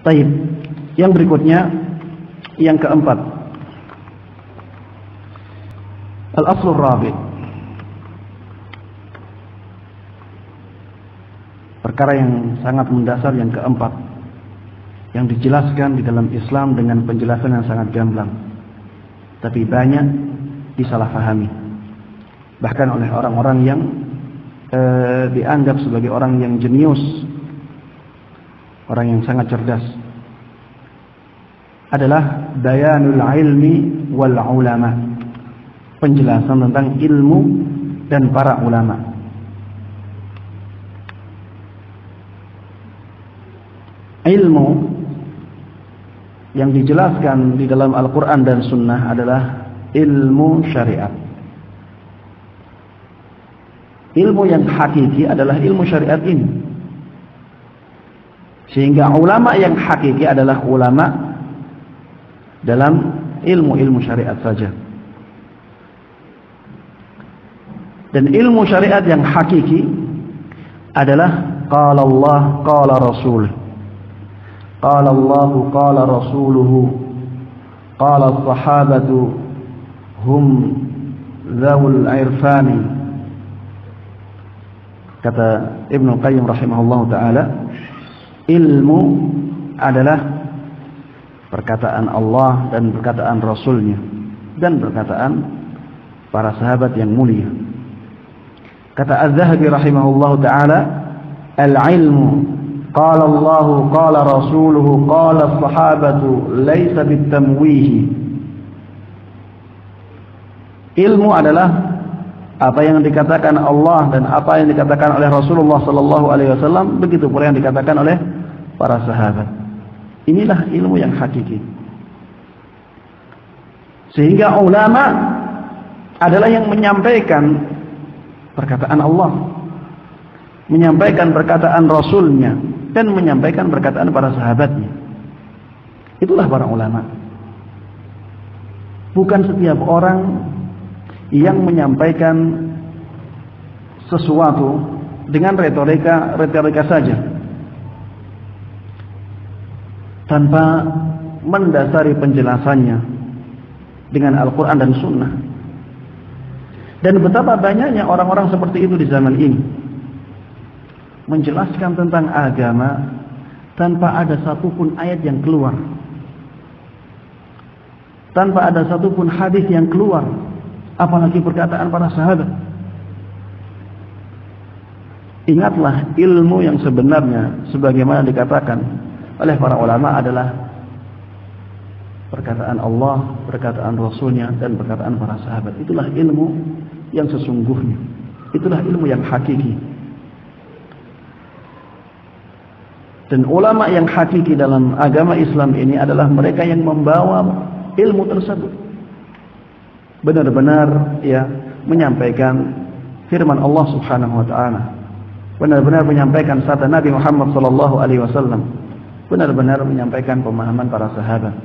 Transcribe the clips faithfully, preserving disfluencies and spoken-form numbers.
Taib. Yang berikutnya, yang keempat, al-aslur rabi', perkara yang sangat mendasar yang keempat, yang dijelaskan di dalam Islam dengan penjelasan yang sangat gamblang, tapi banyak disalahfahami, bahkan oleh orang-orang yang eh, dianggap sebagai orang yang jenius, orang yang sangat cerdas, adalah bayanul ilmi wal ulama, penjelasan tentang ilmu dan para ulama. Ilmu yang dijelaskan di dalam Al-Quran dan Sunnah adalah ilmu syariat. Ilmu yang hakiki adalah ilmu syariat ini. Sehingga ulama yang hakiki adalah ulama dalam ilmu-ilmu syariat saja. Dan ilmu syariat yang hakiki adalah qala Allah, qala Rasul, qala Allah, qala Rasuluhu, qala sahabatu hum zawul irfani. Kata Ibnu Qayyim rahimahullah ta'ala, ilmu adalah perkataan Allah dan perkataan Rasulnya dan perkataan para sahabat yang mulia. Kata Az-Zahabi rahimahullah ta'ala, al-ilmu qala Allah, qala Rasuluhu, qala sahabatu laysa bitamwihi. Ilmu adalah apa yang dikatakan Allah dan apa yang dikatakan oleh Rasulullah sallallahu alaihi wasallam, begitu pula yang dikatakan oleh para sahabat. Inilah ilmu yang hakiki. Sehingga ulama adalah yang menyampaikan perkataan Allah, menyampaikan perkataan Rasulnya, dan menyampaikan perkataan para sahabatnya. Itulah para ulama. Bukan setiap orang yang menyampaikan sesuatu dengan retorika retorika saja, tanpa mendasari penjelasannya dengan Al-Quran dan Sunnah. Dan betapa banyaknya orang-orang seperti itu di zaman ini, menjelaskan tentang agama tanpa ada satupun ayat yang keluar, tanpa ada satupun hadis yang keluar, apalagi perkataan para sahabat. Ingatlah, ilmu yang sebenarnya sebagaimana dikatakan oleh para ulama adalah perkataan Allah, perkataan Rasulnya, dan perkataan para sahabat. Itulah ilmu yang sesungguhnya. Itulah ilmu yang hakiki. Dan ulama yang hakiki dalam agama Islam ini adalah mereka yang membawa ilmu tersebut, benar-benar ya menyampaikan firman Allah Subhanahu wa taala, benar-benar menyampaikan sabda Nabi Muhammad sallallahu alaihi wasallam, benar-benar menyampaikan pemahaman para sahabat.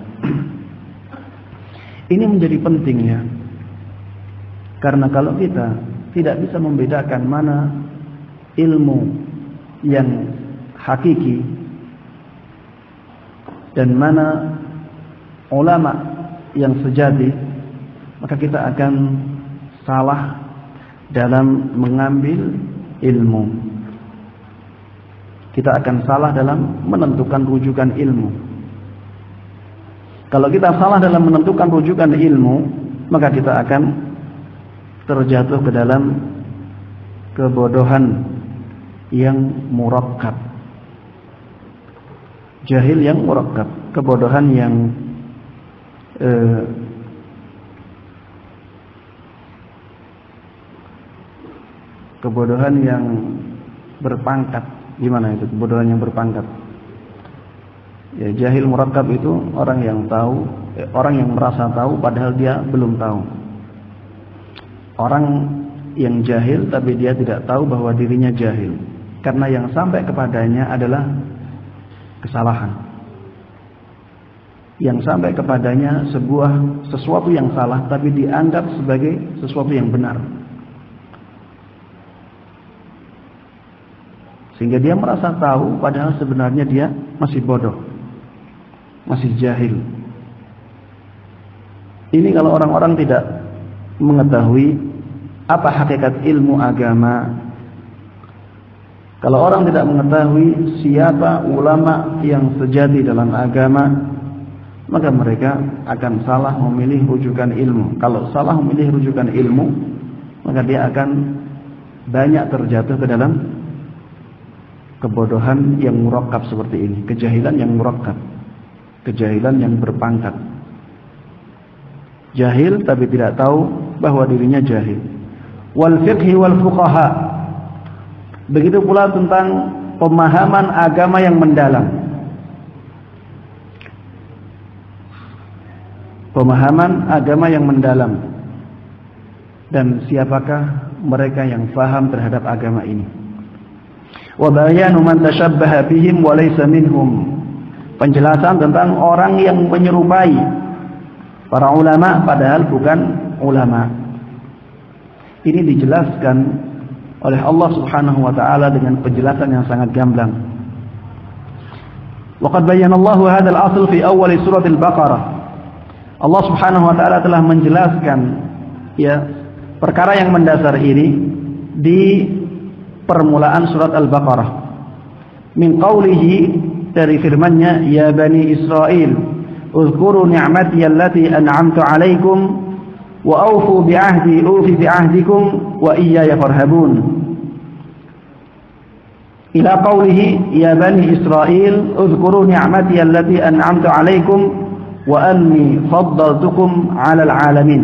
Ini menjadi pentingnya, karena kalau kita tidak bisa membedakan mana ilmu yang hakiki dan mana ulama yang sejati, maka kita akan salah dalam mengambil ilmu. Kita akan salah dalam menentukan rujukan ilmu. Kalau kita salah dalam menentukan rujukan ilmu, maka kita akan terjatuh ke dalam kebodohan yang murakkab, jahil yang murakkab, kebodohan yang eh, kebodohan yang berpangkat. Gimana itu kebodohan yang berpangkat? Ya, jahil murakkab itu orang yang tahu, eh, orang yang merasa tahu padahal dia belum tahu. Orang yang jahil tapi dia tidak tahu bahwa dirinya jahil, karena yang sampai kepadanya adalah kesalahan. Yang sampai kepadanya sebuah sesuatu yang salah tapi dianggap sebagai sesuatu yang benar, sehingga dia merasa tahu padahal sebenarnya dia masih bodoh. masih jahil. Ini kalau orang-orang tidak mengetahui apa hakikat ilmu agama, kalau orang tidak mengetahui siapa ulama yang sejati dalam agama, maka mereka akan salah memilih rujukan ilmu. Kalau salah memilih rujukan ilmu, maka dia akan banyak terjatuh ke dalam kebodohan yang murakkab seperti ini, kejahilan yang murakkab, kejahilan yang berpangkat. Jahil tapi tidak tahu bahwa dirinya jahil. Wal fiqhi wal fuqaha. Begitu pula tentang pemahaman agama yang mendalam. Pemahaman agama yang mendalam. Dan siapakah mereka yang faham terhadap agama ini? Wa bayanu man tashabbaha bihim wa laysa minhum. Penjelasan tentang orang yang menyerupai para ulama padahal bukan ulama. Ini dijelaskan oleh Allah Subhanahu wa taala dengan penjelasan yang sangat gamblang. Waqad bayyana Allahu hadzal asl fi awal surah Al-Baqarah. Allah Subhanahu wa taala telah menjelaskan ya perkara yang mendasar ini di permulaan surat Al-Baqarah. Min qawlihi, dari firman-Nya, ya bani Israil uzkuru ni'mati allati an'amtu 'alaikum wa awfu bi'ahdi ufi bi'ahdikum wa iyaya farhabun. Ila qawlihi ya bani Israil uzkuru ni'mati allati an'amtu 'alaikum wa anni faddaltukum 'alal 'alamin.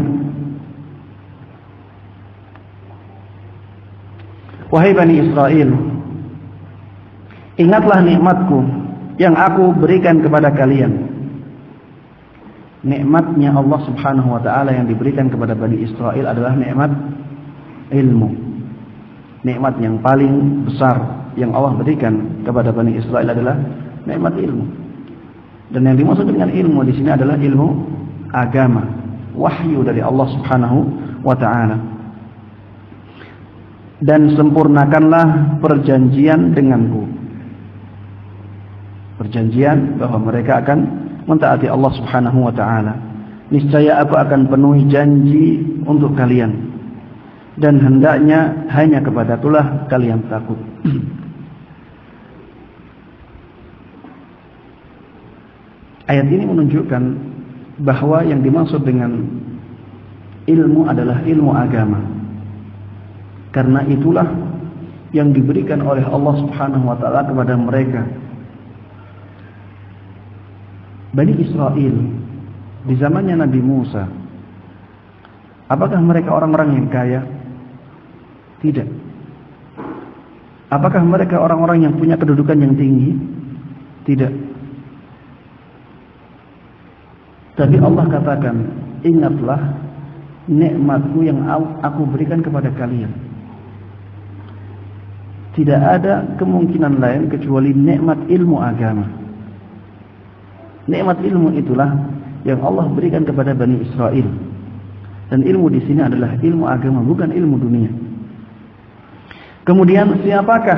Wahai bani Israil, ingatlah nikmatku yang aku berikan kepada kalian. Nikmatnya Allah Subhanahu wa taala yang diberikan kepada Bani Israel adalah nikmat ilmu. Nikmat yang paling besar yang Allah berikan kepada Bani Israel adalah nikmat ilmu. Dan yang dimaksud dengan ilmu di sini adalah ilmu agama, wahyu dari Allah Subhanahu wa taala. Dan sempurnakanlah perjanjian denganku. Perjanjian bahwa mereka akan mentaati Allah Subhanahu wa taala. Niscaya aku akan penuhi janji untuk kalian, dan hendaknya hanya kepadakulah kalian takut. Ayat ini menunjukkan bahwa yang dimaksud dengan ilmu adalah ilmu agama. Karena itulah yang diberikan oleh Allah Subhanahu wa taala kepada mereka. Bani Israel di zamannya Nabi Musa, apakah mereka orang-orang yang kaya? Tidak. Apakah mereka orang-orang yang punya kedudukan yang tinggi? Tidak. Tapi Allah katakan, ingatlah nikmatku yang aku berikan kepada kalian. Tidak ada kemungkinan lain kecuali nikmat ilmu agama. Nikmat ilmu itulah yang Allah berikan kepada Bani Israel. Dan ilmu di sini adalah ilmu agama, bukan ilmu dunia. Kemudian siapakah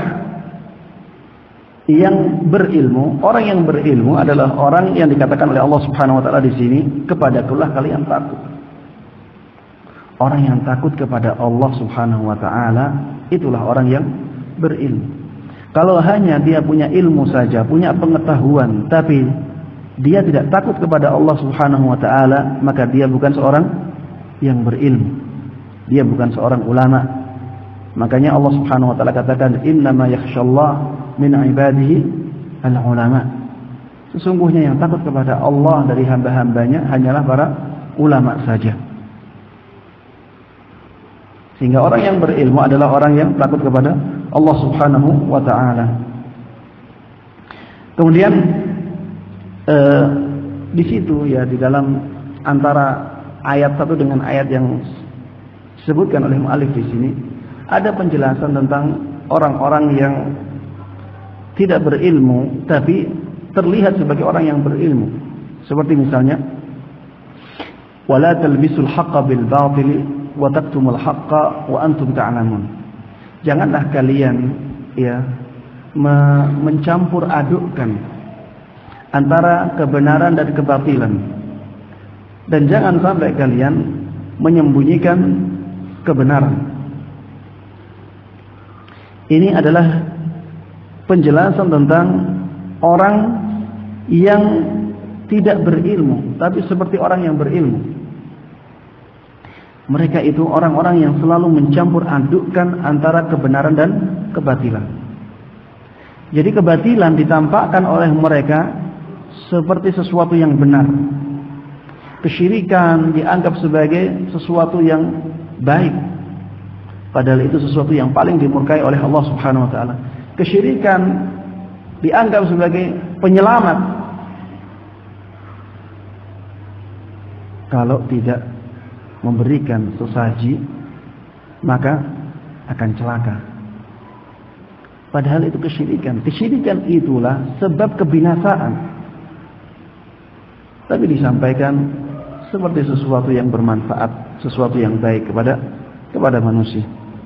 yang berilmu? Orang yang berilmu adalah orang yang dikatakan oleh Allah Subhanahu wa taala di sini, kepadakulah kalian takut. Orang yang takut kepada Allah Subhanahu wa taala itulah orang yang berilmu. Kalau hanya dia punya ilmu saja, punya pengetahuan, tapi dia tidak takut kepada Allah Subhanahu wa taala, maka dia bukan seorang yang berilmu. Dia bukan seorang ulama. Makanya Allah Subhanahu wa taala katakan, innama yakhshallah min ibadihi al-ulama. Sesungguhnya yang takut kepada Allah dari hamba-hambanya hanyalah para ulama saja. Sehingga orang yang berilmu adalah orang yang takut kepada Allah Subhanahu wa taala. Kemudian eh, di situ ya, di dalam antara ayat satu dengan ayat yang disebutkan oleh mu'alif di sini, ada penjelasan tentang orang-orang yang tidak berilmu tapi terlihat sebagai orang yang berilmu. Seperti misalnya, wala talbisul haqqa bil batili wa taktumul haqqa wa antum ta'lamun. Janganlah kalian ya me mencampur adukkan antara kebenaran dan kebatilan. Dan jangan sampai kalian menyembunyikan kebenaran. Ini adalah penjelasan tentang orang yang tidak berilmu, tapi seperti orang yang berilmu. Mereka itu orang-orang yang selalu mencampur adukkan antara kebenaran dan kebatilan. Jadi kebatilan ditampakkan oleh mereka seperti sesuatu yang benar. Kesyirikan dianggap sebagai sesuatu yang baik, padahal itu sesuatu yang paling dimurkai oleh Allah Subhanahu wa taala. Kesyirikan dianggap sebagai penyelamat kalau tidak memberikan sesaji, maka akan celaka. Padahal itu kesyirikan. Kesyirikan itulah sebab kebinasaan. Tapi disampaikan seperti sesuatu yang bermanfaat, sesuatu yang baik kepada kepada manusia.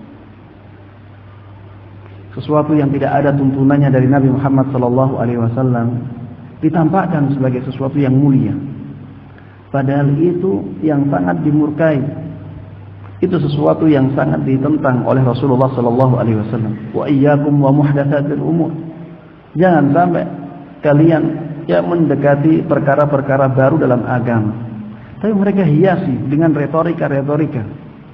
Sesuatu yang tidak ada tuntunannya dari Nabi Muhammad sallallahu alaihi wasallam ditampakkan sebagai sesuatu yang mulia. Padahal itu yang sangat dimurkai. Itu sesuatu yang sangat ditentang oleh Rasulullah sallallahu alaihi wasallam. Wa iyyakum wa muhdatsatil umur. Jangan sampai kalian ya mendekati perkara-perkara baru dalam agama. Tapi mereka hiasi dengan retorika-retorika.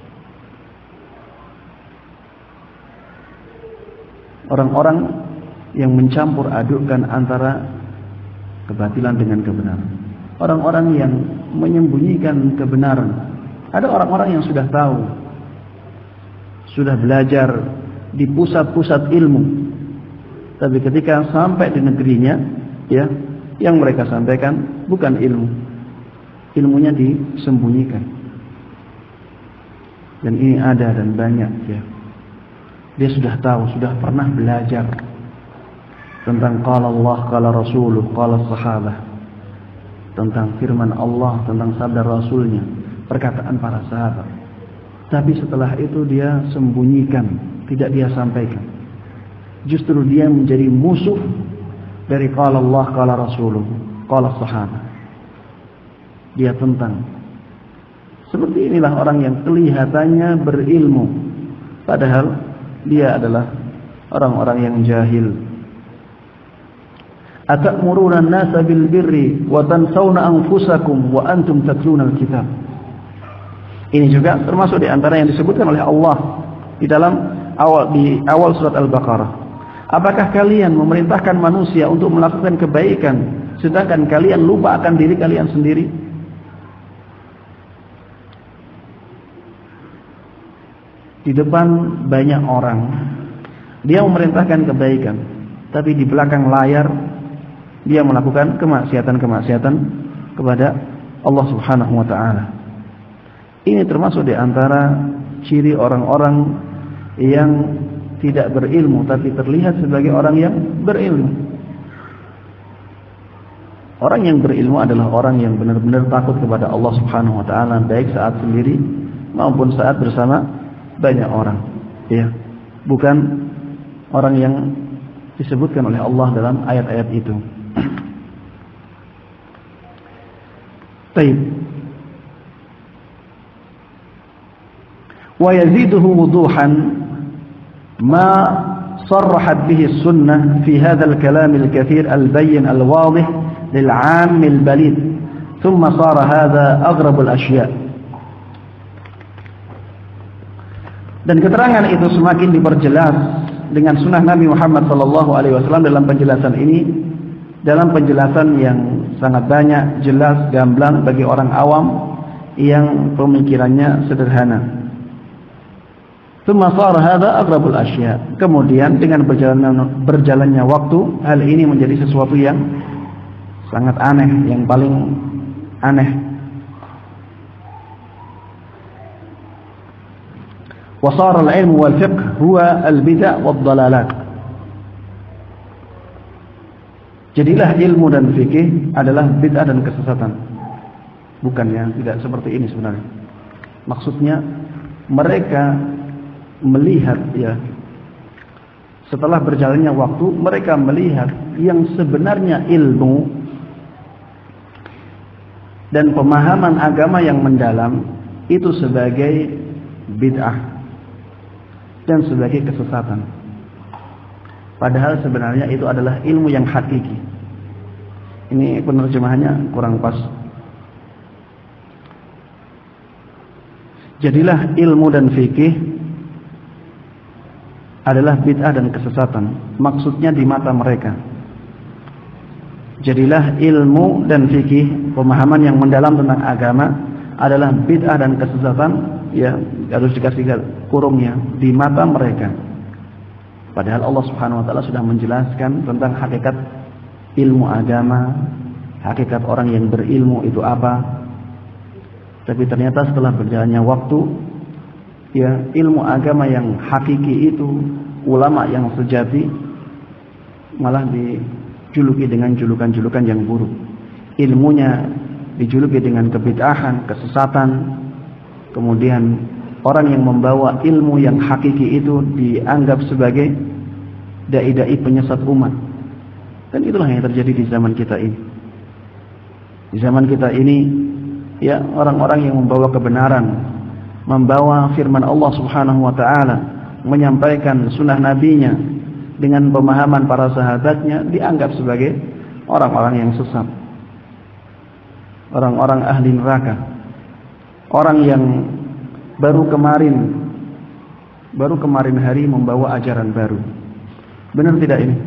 Orang-orang yang mencampur adukkan antara kebatilan dengan kebenaran. Orang-orang yang menyembunyikan kebenaran. Ada orang-orang yang sudah tahu, sudah belajar di pusat-pusat ilmu, tapi ketika sampai di negerinya, ya, yang mereka sampaikan bukan ilmu, ilmunya disembunyikan. Dan ini ada dan banyak, ya. Dia sudah tahu, sudah pernah belajar tentang qala Allah, qala Rasuluh, qala sahabah, tentang firman Allah, tentang sabda Rasulnya, perkataan para sahabat. Tapi setelah itu dia sembunyikan, tidak dia sampaikan. Justru dia menjadi musuh dari qala Allah, qala Rasuluh, qala sahabah. Dia tentang. Seperti inilah orang yang kelihatannya berilmu, padahal dia adalah orang-orang yang jahil. Atamuruna an-nasa bil birri wa tansawna anfusakum wa antum tatluna al-kitab. Ini juga termasuk di antara yang disebutkan oleh Allah di dalam awal di awal surat Al-Baqarah. Apakah kalian memerintahkan manusia untuk melakukan kebaikan sedangkan kalian lupa akan diri kalian sendiri? Di depan banyak orang dia memerintahkan kebaikan, tapi di belakang layar dia melakukan kemaksiatan-kemaksiatan kepada Allah Subhanahu wa taala. Ini termasuk di antara ciri orang-orang yang tidak berilmu tapi terlihat sebagai orang yang berilmu. Orang yang berilmu adalah orang yang benar-benar takut kepada Allah Subhanahu wa taala, baik saat sendiri maupun saat bersama banyak orang, ya. Bukan orang yang disebutkan oleh Allah dalam ayat-ayat itu. Baik. Wa yaziduhu wuduhan ma صرحت به السنة في هذا الكلام الكثير البين الواضح للعام البليد ثم صار هذا أغرب الأشياء. Dan keterangan itu semakin diperjelas dengan sunnah Nabi Muhammad sallallahu alaihi wasallam dalam penjelasan ini, dalam penjelasan yang sangat banyak, jelas, gamblang bagi orang awam yang pemikirannya sederhana. Tsumma shara hadza aqrabul asya. Kemudian dengan berjalannya berjalannya waktu, hal ini menjadi sesuatu yang sangat aneh, yang paling aneh. Wa shara al-ilm wal fiqh huwa al-bid'ah wad dalalat. Jadilah ilmu dan fikih adalah bid'ah dan kesesatan. Bukannya tidak seperti ini sebenarnya. Maksudnya mereka melihat, ya, setelah berjalannya waktu mereka melihat yang sebenarnya ilmu dan pemahaman agama yang mendalam itu sebagai bid'ah dan sebagai kesesatan. Padahal sebenarnya itu adalah ilmu yang hakiki. Ini penerjemahannya kurang pas. Jadilah ilmu dan fikih adalah bid'ah dan kesesatan. Maksudnya di mata mereka. Jadilah ilmu dan fikih, pemahaman yang mendalam tentang agama adalah bid'ah dan kesesatan, ya harus dikasih kurungnya, di mata mereka. Padahal Allah Subhanahu wa taala sudah menjelaskan tentang hakikat ilmu agama, hakikat orang yang berilmu itu apa. Tapi ternyata setelah berjalannya waktu, ya ilmu agama yang hakiki itu, ulama yang sejati, malah dijuluki dengan julukan-julukan yang buruk. Ilmunya dijuluki dengan kebid'ahan, kesesatan. Kemudian orang yang membawa ilmu yang hakiki itu dianggap sebagai dai-dai penyesat umat. Dan itulah yang terjadi di zaman kita ini. Di zaman kita ini, ya orang-orang yang membawa kebenaran, membawa firman Allah Subhanahu wa taala, menyampaikan sunnah nabinya dengan pemahaman para sahabatnya, dianggap sebagai orang-orang yang sesat, orang-orang ahli neraka, orang yang baru kemarin baru kemarin hari membawa ajaran baru. Benar tidak ini?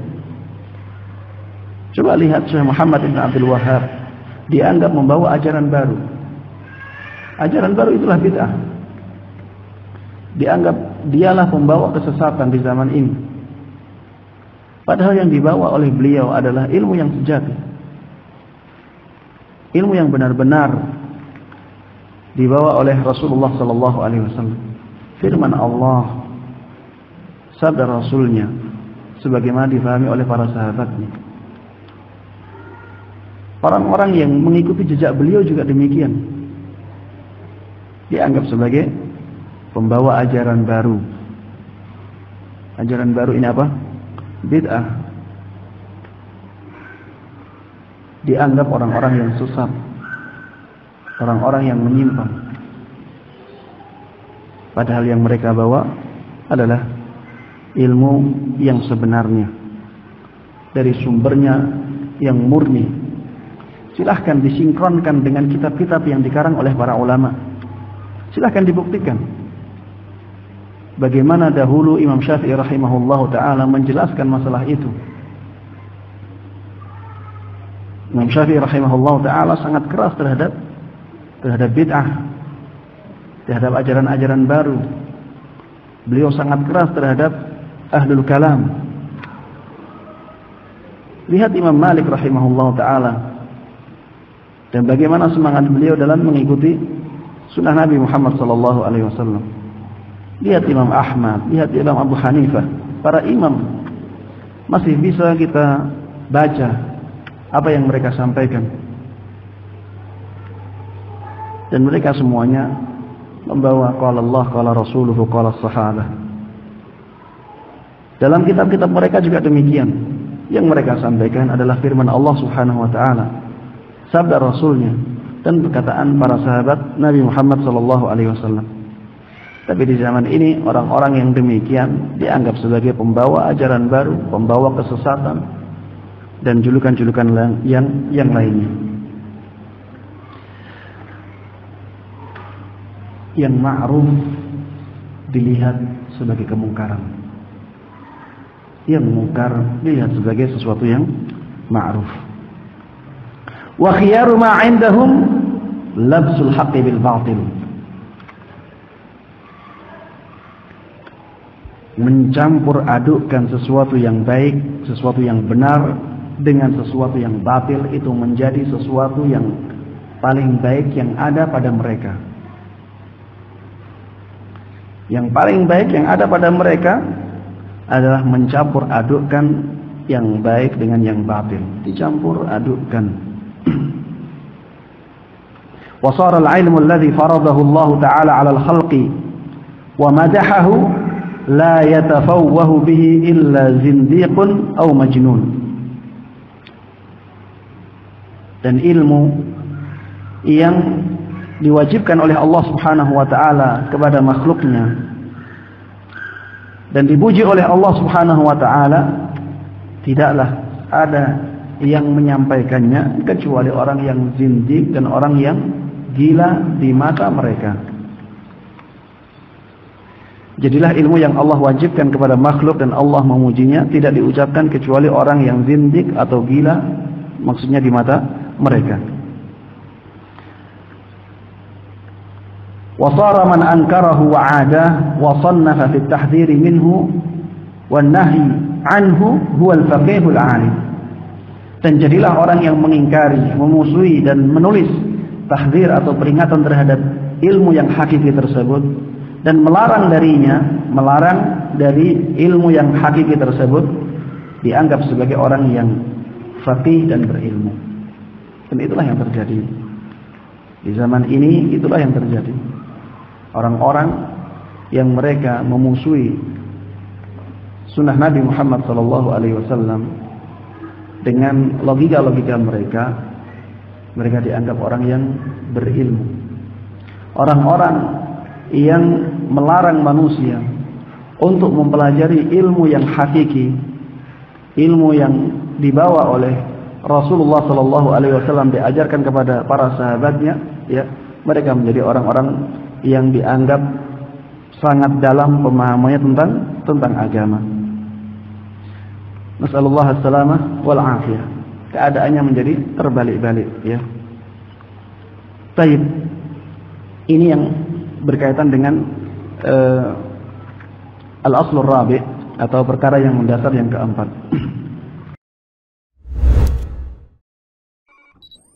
Coba lihat Syekh Muhammad bin Abdul Wahhab, dianggap membawa ajaran baru. Ajaran baru itulah bid'ah. Dianggap dialah pembawa kesesatan di zaman ini. Padahal yang dibawa oleh beliau adalah ilmu yang sejati. Ilmu yang benar-benar dibawa oleh Rasulullah sallallahu alaihi wasallam. Firman Allah, sabda Rasulnya, sebagaimana difahami oleh para sahabatnya. Orang-orang yang mengikuti jejak beliau juga demikian. Dianggap sebagai pembawa ajaran baru. Ajaran baru ini apa? Bid'ah. Dianggap orang-orang yang sesat, orang-orang yang menyimpang. Padahal yang mereka bawa adalah ilmu yang sebenarnya, dari sumbernya yang murni. Silahkan disinkronkan dengan kitab-kitab yang dikarang oleh para ulama. Silahkan dibuktikan bagaimana dahulu Imam Syafi'i rahimahullahu ta'ala menjelaskan masalah itu. Imam Syafi'i rahimahullahu ta'ala sangat keras terhadap terhadap bid'ah, terhadap ajaran-ajaran baru. Beliau sangat keras terhadap ahlul kalam. Lihat Imam Malik rahimahullahu ta'ala, dan bagaimana semangat beliau dalam mengikuti sunnah Nabi Muhammad sallallahu alaihi wasallam. Lihat Imam Ahmad, lihat Imam Abu Hanifah, para imam. Masih bisa kita baca apa yang mereka sampaikan. Dan mereka semuanya membawa qala Allah, qala Rasuluhu, qala sahabah. Dalam kitab-kitab mereka juga demikian. Yang mereka sampaikan adalah firman Allah Subhanahu wa taala, sabda Rasulnya, dan perkataan para sahabat Nabi Muhammad sallallahu alaihi wasallam. Tapi di zaman ini orang-orang yang demikian dianggap sebagai pembawa ajaran baru, pembawa kesesatan dan julukan-julukan yang yang lainnya. Yang ma'ruf dilihat sebagai kemungkaran, yang mungkar dilihat sebagai sesuatu yang ma'ruf. Wa khiyaru ma 'indahum labsul haqqi bil batil. Mencampur adukkan sesuatu yang baik, sesuatu yang benar dengan sesuatu yang batil, itu menjadi sesuatu yang paling baik yang ada pada mereka. Yang paling baik yang ada pada mereka adalah mencampur adukkan yang baik dengan yang batil, dicampur adukkan. Wa sara al-'ilmu alladhi faradahu Allah ta'ala 'ala al-khalqi wa madahahu la yatafawwahu bihi illa zindiqun aw majnun. Dan ilmu yang diwajibkan oleh Allah Subhanahu wa taala kepada makhluknya dan dipuji oleh Allah Subhanahu wa taala, tidaklah ada yang menyampaikannya kecuali orang yang zindik dan orang yang gila di mata mereka. Jadilah ilmu yang Allah wajibkan kepada makhluk dan Allah memujinya tidak diucapkan kecuali orang yang zindik atau gila, maksudnya di mata mereka. Wasara man ankarahu wa 'adah wa sannafa fi at-tahdhir minhu wan nahy anhu huwa al-faqihul 'alim. Dan jadilah orang yang mengingkari, memusuhi dan menulis tahdzir atau peringatan terhadap ilmu yang hakiki tersebut dan melarang darinya, melarang dari ilmu yang hakiki tersebut, dianggap sebagai orang yang faqih dan berilmu. Dan itulah yang terjadi di zaman ini. Itulah yang terjadi. Orang-orang yang mereka memusuhi sunnah Nabi Muhammad sallallahu alaihi wasallam dengan logika-logika mereka, mereka dianggap orang yang berilmu. Orang-orang yang melarang manusia untuk mempelajari ilmu yang hakiki, ilmu yang dibawa oleh Rasulullah sallallahu alaihi wasallam, diajarkan kepada para sahabatnya, ya, mereka menjadi orang-orang yang dianggap sangat dalam pemahamannya tentang tentang agama. Nasallallahu as-salamah wal afiyah. Keadaannya menjadi terbalik-balik, ya. Baik. Ini yang berkaitan dengan uh, al-aslur rabi' atau perkara yang mendasar yang keempat.